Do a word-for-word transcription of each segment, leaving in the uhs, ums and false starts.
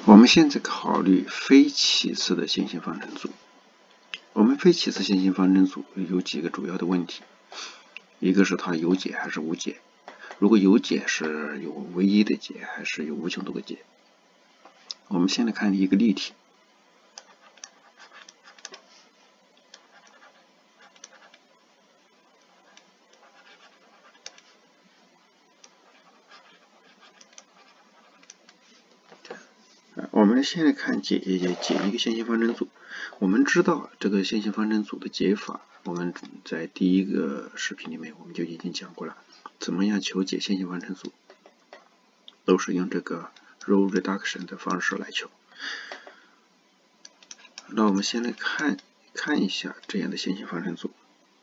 我们现在考虑非起次的线性方程组。我们非起次线性方程组有几个主要的问题，一个是它有解还是无解，如果有解是有唯一的解还是有无穷多个解。我们先来看一个例题。我们现在看解解一个线性方程组。我们知道这个线性方程组的解法，我们在第一个视频里面我们就已经讲过了，怎么样求解线性方程组，都是用这个 row reduction 的方式来求。那我们先来看看一下这样的线性方程组。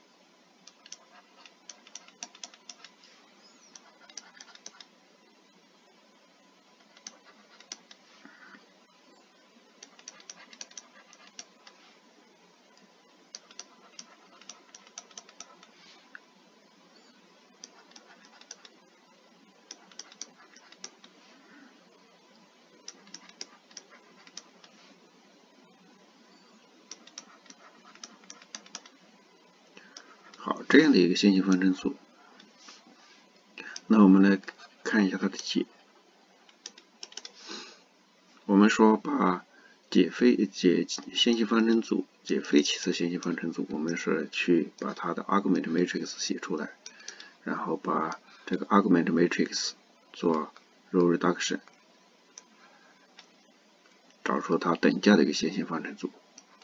好，这样的一个线性方程组，那我们来看一下它的解。我们说把解非解线性方程组解非起次线性方程组，我们是去把它的 argument matrix 写出来，然后把这个 argument matrix 做 row reduction， 找出它等价的一个线性方程组。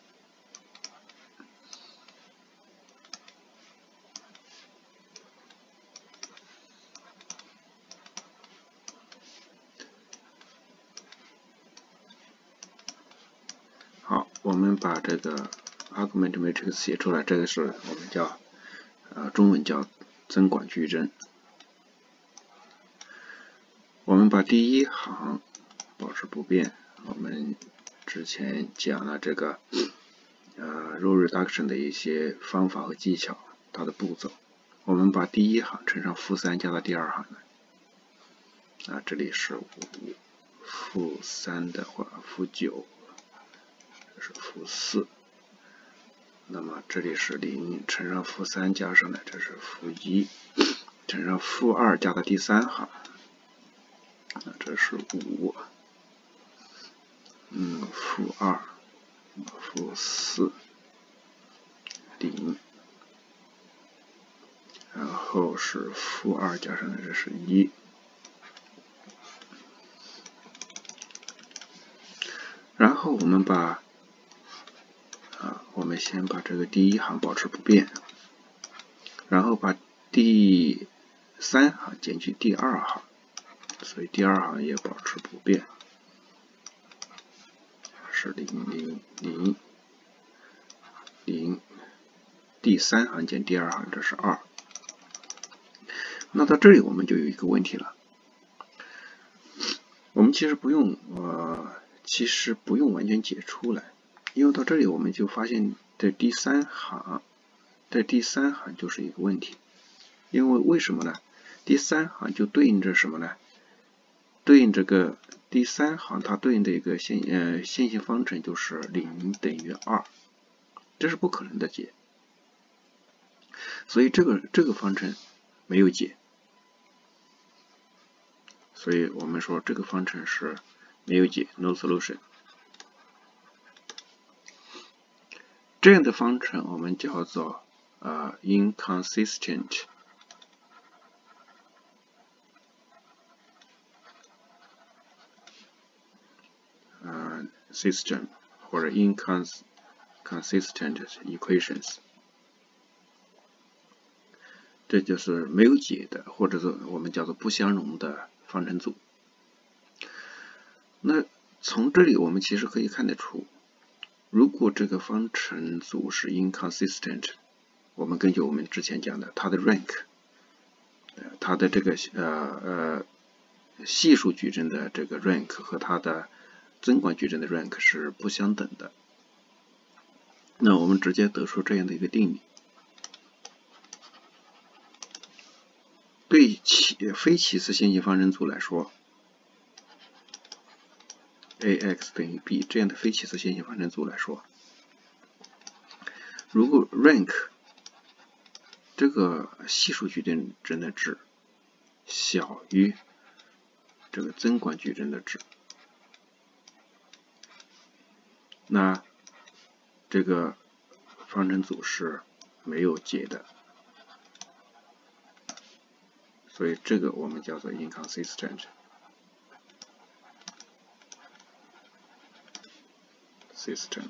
好，我们把这个 argument matrix 写出来，这个是我们叫呃中文叫增广矩阵。我们把第一行保持不变，我们之前讲了这个呃 row reduction 的一些方法和技巧，它的步骤。我们把第一行乘上负三加到第二行来，啊，这里是五，负三的话负九，这是负四，那么这里是零，乘上负三加上来，这是负一，乘上负二加到第三行，那这是五，嗯，负二，负四，零，然后是负二加上来，这是一。然后我们把啊，我们先把这个第一行保持不变，然后把第三行减去第二行，所以第二行也保持不变，是零零零零，第三行减第二行，这是二。那到这里我们就有一个问题了，我们其实不用呃，其实不用完全解出来，因为到这里我们就发现这第三行，这第三行就是一个问题，因为为什么呢？第三行就对应着什么呢？对应这个第三行，它对应的一个线呃线性方程就是零等于二，这是不可能的解，所以这个这个方程没有解，所以我们说这个方程是没有解 ，no solution。这样的方程我们叫做呃 inconsistent。呃 system 或者 inconsistent equations， 这就是没有解的，或者说我们叫做不相容的方程组。那从这里我们其实可以看得出，如果这个方程组是 inconsistent， 我们根据我们之前讲的它的 rank， 它的这个呃呃系数矩阵的这个 rank 和它的增广矩阵的 rank 是不相等的，那我们直接得出这样的一个定理：对起非起次线性方程组来说， ax 等于 b 这样的非齐次线性方程组来说，如果 rank 这个系数矩阵中的值小于这个增管矩阵的值，那这个方程组是没有解的，所以这个我们叫做 inconsistent system。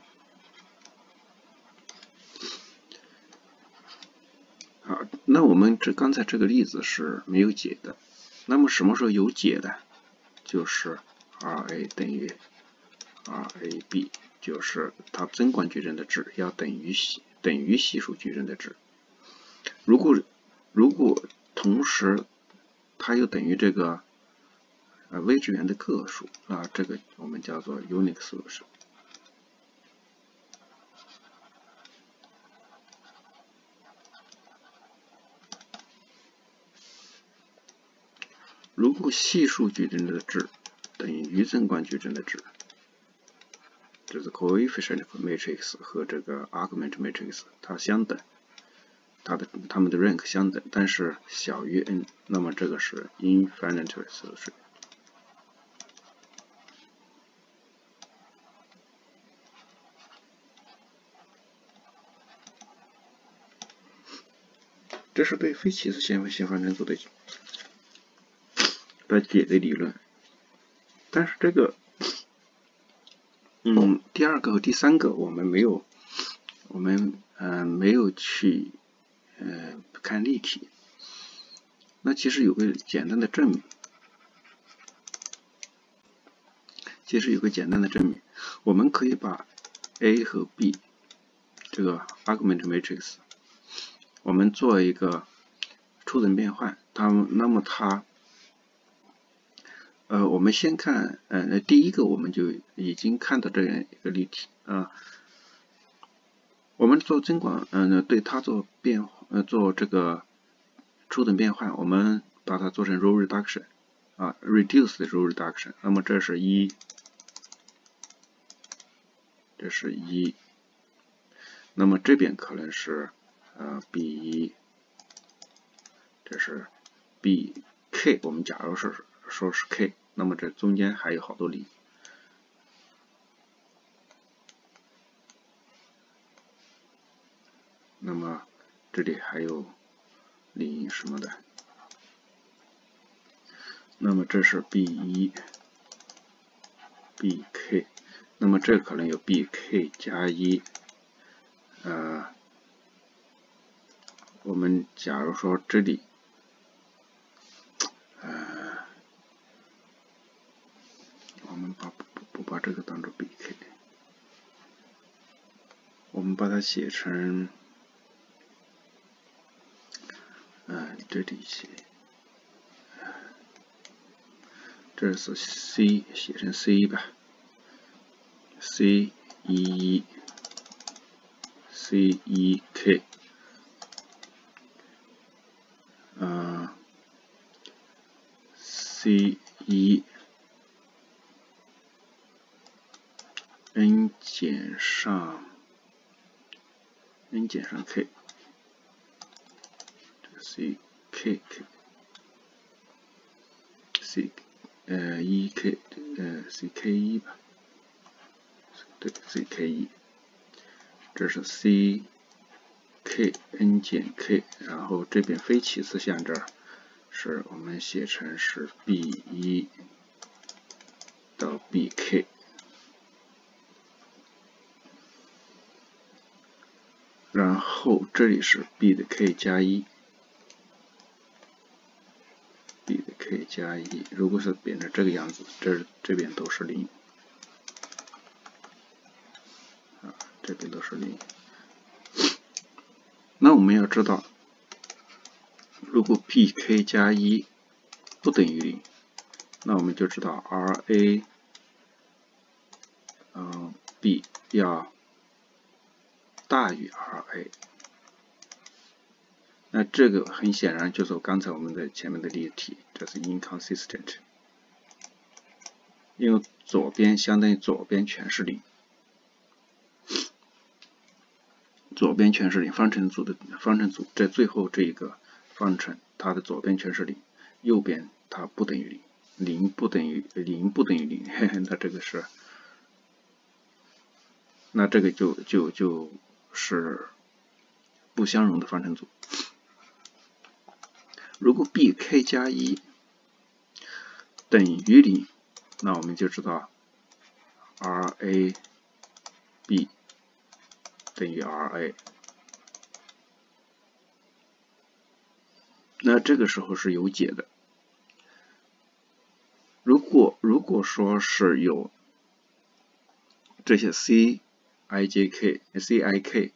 好，那我们这刚才这个例子是没有解的，那么什么时候有解的？就是 Ra 等于 Rab， 就是它增管矩阵的值要等于等于系数矩阵的值。如果如果同时它又等于这个呃微质元的个数，那这个我们叫做 unique solution。如果系数矩阵的值等于增管矩阵的值，就是 coefficient matrix 和这个 argument matrix 它相等，它的它们的 rank 相等，但是小于 n， 那么这个是 infinite solution。这是对非齐次线性方程组的的解的理论，但是这个，嗯，第二个和第三个我们没有，我们呃没有去呃看例题。那其实有个简单的证明，其实有个简单的证明，我们可以把 A 和 B 这个 argument matrix， 我们做一个初等变换，它那么它。呃，我们先看，呃，第一个我们就已经看到这样一个例题啊、呃。我们做增管，嗯、呃，对它做变，呃，做这个初等变换，我们把它做成 row reduction 啊 ，reduce 的 row reduction。那么这是一，这是一，那么这边可能是呃 b 一，这是 bk。我们假如是说是 k。那么这中间还有好多零，那么这里还有零什么的，那么这是 b 一 bk， 那么这可能有 bk 加一，呃，我们假如说这里，呃，我们把不不把这个当做 bk， 我们把它写成，呃，这里写，这是 c， 写成 c 吧 ，c 一 c 一 k， 呃 c 一 n 减上 n 减上 k， 这个 c k k c 呃一 k 呃 c k 一吧，对 c k 一，这是 c k n 减 k， 然后这边非齐次项这儿是我们写成是 b 一到 bk。然后这里是 b 的 k 加一 ，b 的 k 加一，如果是变成这个样子，这这边都是零，啊，这边都是零。那我们要知道，如果 bk 加一不等于零，那我们就知道 Ra， 嗯、呃、，b 要大于 Ra。那这个很显然就是刚才我们的前面的例题，这是 inconsistent。 因为左边相当于左边全是零，左边全是零，方程组的方程组在最后这一个方程，它的左边全是零，右边它不等于零，零不等于零不等于零，那这个是，那这个就就就是不相容的方程组。如果 bk 加一等于零，那我们就知道 Rab 等于 Ra， 那这个时候是有解的。如果如果说是有这些 Cijk、Cik，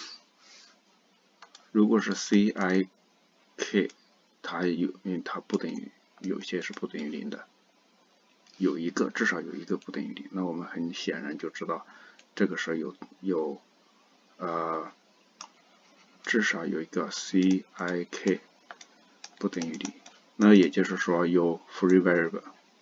如果是 Cik， 它有，因为它不等于，有些是不等于零的，有一个至少有一个不等于零，那我们很显然就知道这个是有有呃至少有一个 Cik 不等于零，那也就是说有 free variable。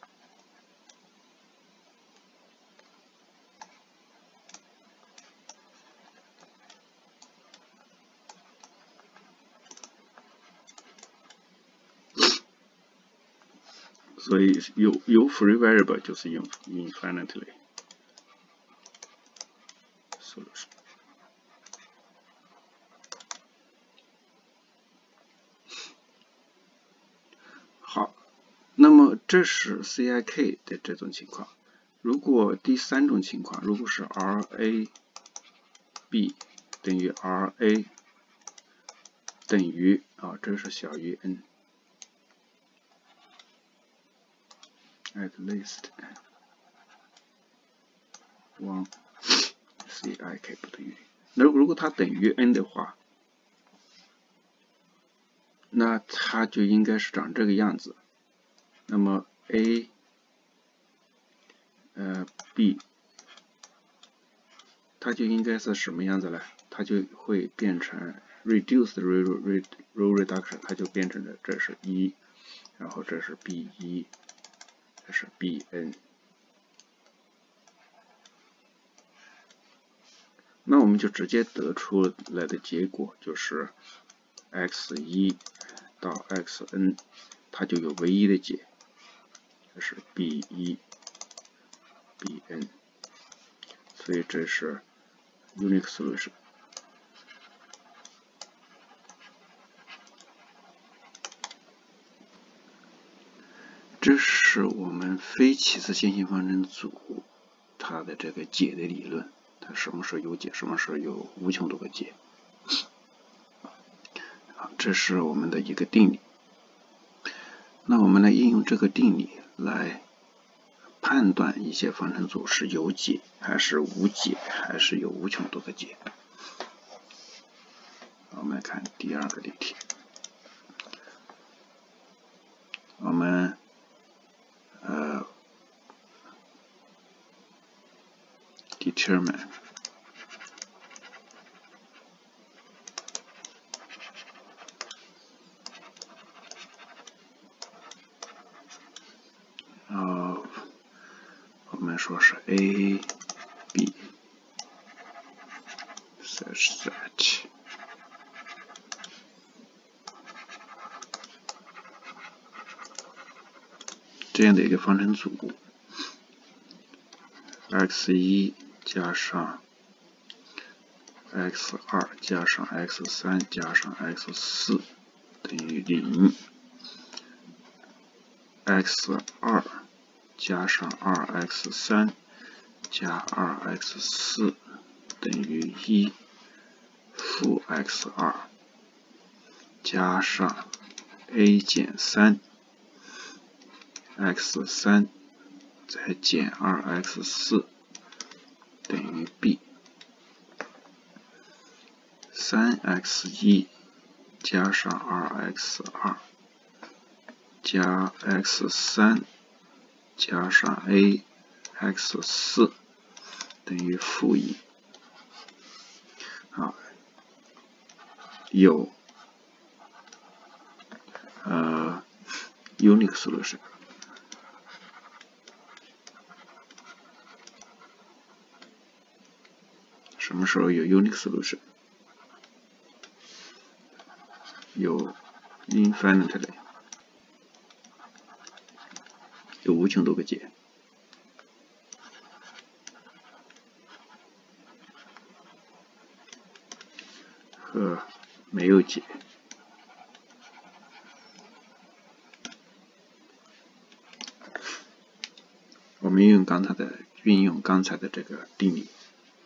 所以有有 free variable 就是用 infinitely solution。好，那么这是 Cik 的这种情况。如果第三种情况，如果是 Rab 等于 Ra 等于啊，这是小于 n。at least one Cik 不等于零。那如果它等于 n 的话，那它就应该是长这个样子。那么 a 呃 b 它就应该是什么样子呢？它就会变成 reduced row reduction， 它就变成了这是一，然后这是 b 一，这是 bn。那我们就直接得出来的结果就是 x 一 到 xn， 它就有唯一的解，这是 b 一 bn， 所以这是 unique solution。这是我们非齐次线性方程组它的这个解的理论，它什么时候有解，什么时候有无穷多个解。这是我们的一个定理。那我们来应用这个定理来判断一些方程组是有解还是无解，还是有无穷多个解。我们来看第二个例题，我们呃 determine of 我们说是 a b such that这样的一个方程组 x 一 加上 x 二 加上 x 三 加上 x 四 等于零， x 二 加上 二 x 三 加 二 x 四 等于一，负 x 二 加上 a 减三 x 三 再减 二 x 四 等于 b， 三 x 一 加上 二 x 二 加 x 三 加上 a x 四 等于负一。啊，有呃 unique solution。 什么时候有 unique solution？ 有 infinitely， 有无穷多个解。和没有解。我们用刚才的运用刚才的这个定理。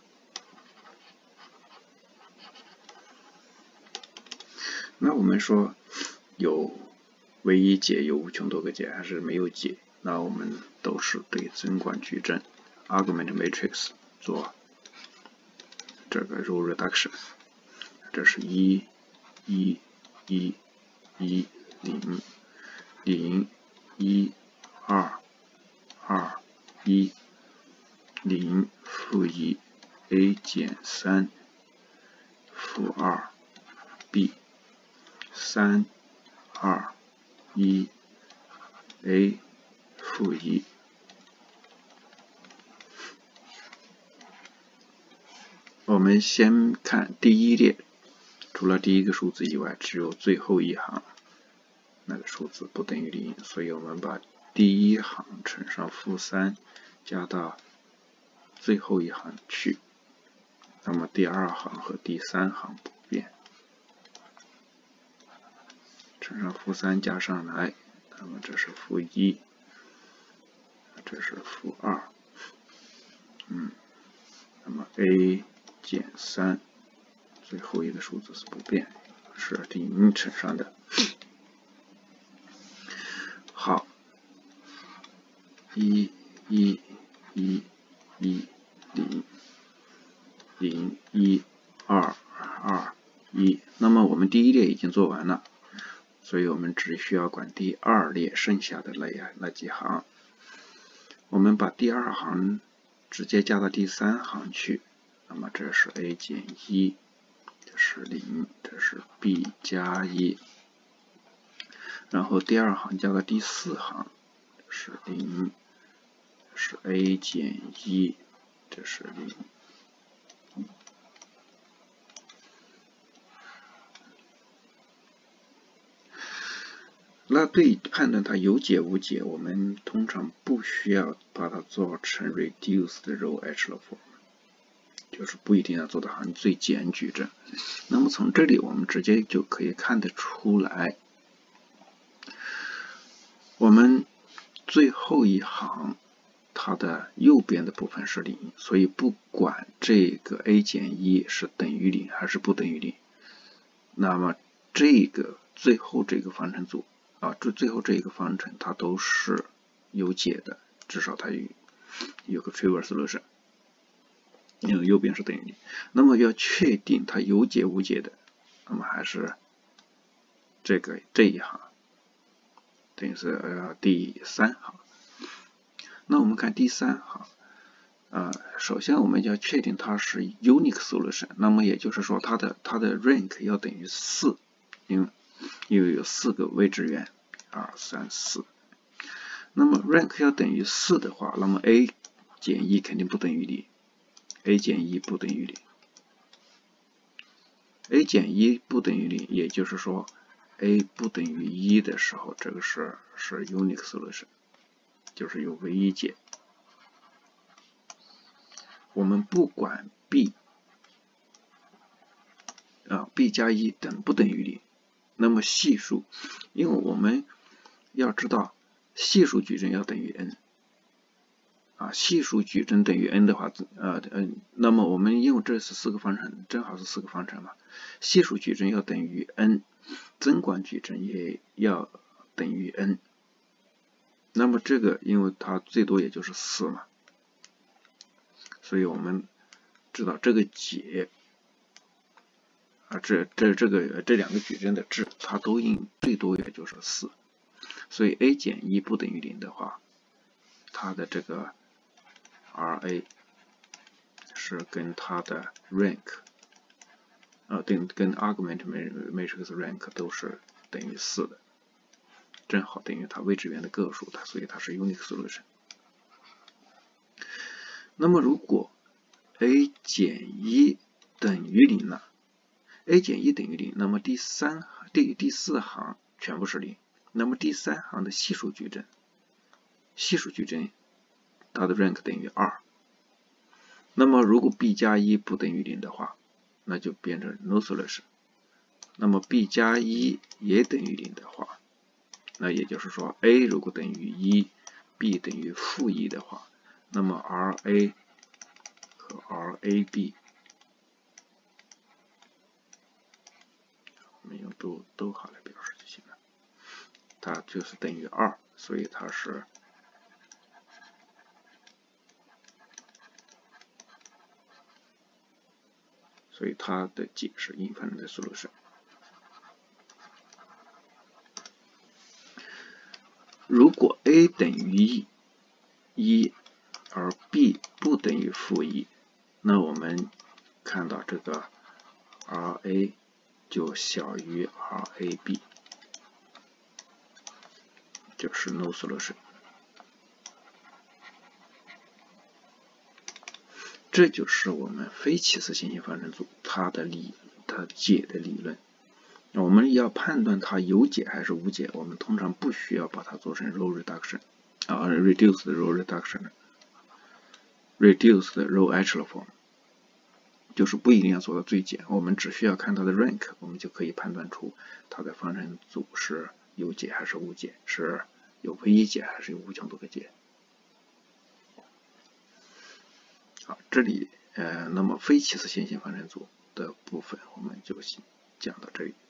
那我们说有唯一解，有无穷多个解，还是没有解？那我们都是对增广矩阵 argument matrix 做这个 row reduction。这是一、一、一、一、零、零、一、二、二、一、零、负一 a 减三、负二 b、三、二、一 a 负一。我们先看第一列。除了第一个数字以外，只有最后一行那个数字不等于零，所以我们把第一行乘上负三加到最后一行去，那么第二行和第三行不变，乘上负三加上来，那么这是负一，这是负二，嗯，那么 a 减三。最后一个数字是不变，是零乘上的。好，一、一、一、一、零、零、一、二、二、一。那么我们第一列已经做完了，所以我们只需要管第二列剩下的那那几行。我们把第二行直接加到第三行去，那么这是 a 减一。这是零，这是 b 加一，然后第二行加到第四行，这是零，是 a 减一，这是零。那对判断它有解无解，我们通常不需要把它做成 reduced row echelon form。就是不一定要做到行最简矩阵。那么从这里我们直接就可以看得出来，我们最后一行它的右边的部分是零，所以不管这个 a 减一是等于零还是不等于零，那么这个最后这个方程组啊，这最后这一个方程它都是有解的，至少它有有个 trivial solution。因为右边是等于零，那么要确定它有解无解的，那么还是这个这一行，等于是呃第三行。那我们看第三行，呃，首先我们要确定它是 unique solution， 那么也就是说它的它的 rank 要等于四，因为因为有四个未知元，二三四。那么 rank 要等于四的话，那么 a 减一肯定不等于零。a 减一不等于零 ，a 减一不等于零，也就是说 a 不等于一的时候，这个是是 unique solution， 就是有唯一解。我们不管 b 啊 b 加一等不等于零，那么系数，因为我们要知道系数矩阵要等于 n。啊，系数矩阵等于 n 的话，呃呃，那么我们用这是四个方程，正好是四个方程嘛。系数矩阵要等于 n， 增广矩阵也要等于 n。那么这个因为它最多也就是四嘛，所以我们知道这个解啊，这这这个这两个矩阵的值，它都应最多也就是四。所以 a 减一不等于零的话，它的这个Ra 是跟它的 rank， 呃，跟跟 argument matrix rank 都是等于四的，正好等于它未知元的个数，它所以它是 unique solution。那么如果 a 减一等于零了 ，a 减一等于零，那么第三第第四行全部是零，那么第三行的系数矩阵，系数矩阵它的 rank 等于二。那么如果 b 加一不等于零的话，那就变成 no solution。那么 b 加一也等于零的话，那也就是说 a 如果等于一 ，b 等于负一的话，那么 Ra 和 Rab 我们用逗逗号来表示就行了，它就是等于二，所以它是所以它的解是 infinite solution。如果 a 等于一，而 b 不等于负一，那我们看到这个 Ra 就小于 Rab， 就是 no solution。这就是我们非齐次线性方程组它的理它解的理论。我们要判断它有解还是无解，我们通常不需要把它做成 row reduction 啊 reduced row reduction。reduced row echelon form 就是不一定要做到最简，我们只需要看它的 rank， 我们就可以判断出它的方程组是有解还是无解，是有唯一解还是有无穷多个解。好，这里呃，那么非齐次线性方程组的部分我们就讲到这里。